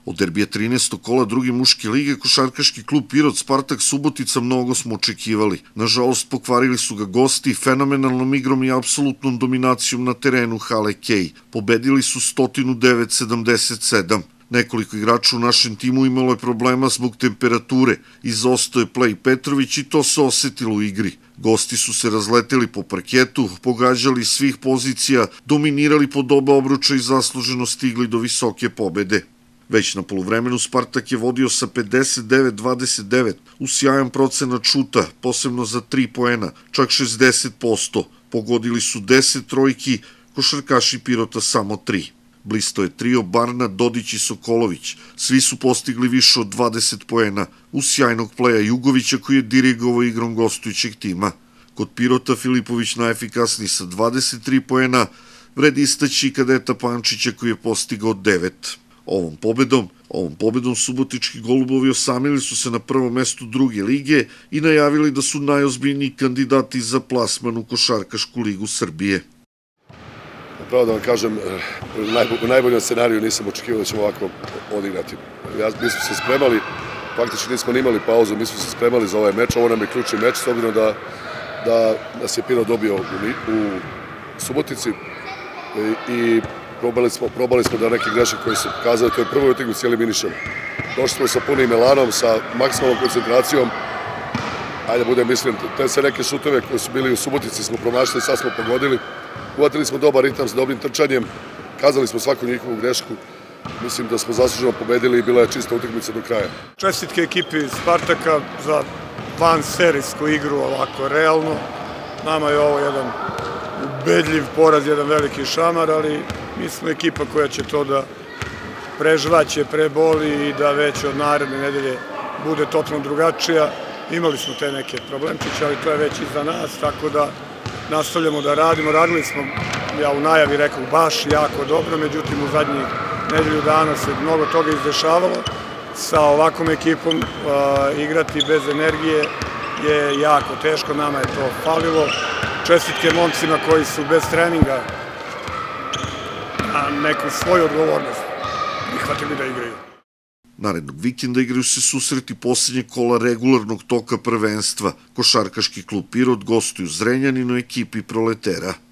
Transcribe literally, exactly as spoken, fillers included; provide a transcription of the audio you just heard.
Od derbija trinaestog kola druge muške lige košarkaški klub Pirot Spartak Subotica mnogo smo očekivali. Nažalost, pokvarili su ga gosti fenomenalnom igrom i apsolutnom dominacijom na terenu hale Kej. Pobedili su sto devet sedamdeset sedam. Nekoliko igrača u našem timu imalo je problema zbog temperature. Izostao je Plej Petrović i to se osetilo u igri. Gosti su se razleteli po parketu, pogađali svih pozicija, dominirali po doba obruča i zasluženo stigli do visoke pobede. Već na poluvremenu Spartak je vodio sa pedeset devet dvadeset devet u sjajan procenat šuta, posebno za tri poena, čak šezdeset posto. Pogodili su deset trojki, košarkaši Pirota samo tri. Blisto je trio Barna, Dodić i Sokolović. Svi su postigli više od dvadeset poena uz sjajnog pleja Jugovića koji je dirigovao igrom gostujućeg tima. Kod Pirota Filipović najefikasniji sa dvadeset tri poena, vredi istaći kadeta Pančića koji je postigao devet. Ovom pobedom, ovom pobedom subotički Golubovi osamili su se na prvom mestu druge lige i najavili da su najozbiljniji kandidati za plasman u Košarkašku ligu Srbije. Pravo da vam kažem, u najboljem scenariju nisam očekivao da ćemo ovako odigrati. Mi smo se spremali, faktički nismo ni imali pauzu, mi smo se spremali za ovaj meč, ovo nam je ključni meč, s obzirom da nas je Pirot dobio u Subotici i probali smo da neke greške koje su pokazali, to je prvo utakmicu eliminišemo. Došli smo sa punim elanom, sa maksimalnom koncentracijom, ajde budem mislim, te sve neke šutove koje su bili u Subotici smo promašili, sad smo pogodili. Uvatili smo dobar ritam sa dobrim trčanjem, kazali smo svaku njihovu grešku, mislim da smo zasluženo pobedili i bila je čista utakmica do kraja. Čestitke ekipi Spartaka za vanserijsku igru ovako realno. Nama je ovo jedan ubedljiv poraz, jedan veliki šamar, ali mi smo ekipa koja će to da prežvaće, preboli i da već od naredne nedelje bude totalno drugačija. Imali smo te neke problemčiće, ali to je već iza nas, tako da nastavljamo da radimo. Radili smo, ja u najavi rekao, baš jako dobro, međutim u zadnjih nedelju dana se mnogo toga izdešavalo. Sa ovakvom ekipom igrati bez energije je jako teško, nama je to falilo. Čestitke momcima koji su bez treninga na neku svoju odgovornost prihvatili da igraju. Narednog vikenda igraju se susreti posljednjeg kola regularnog toka prvenstva. Košarkaški klub Pirot gostuju Zrenjaninu ekipi Proletera.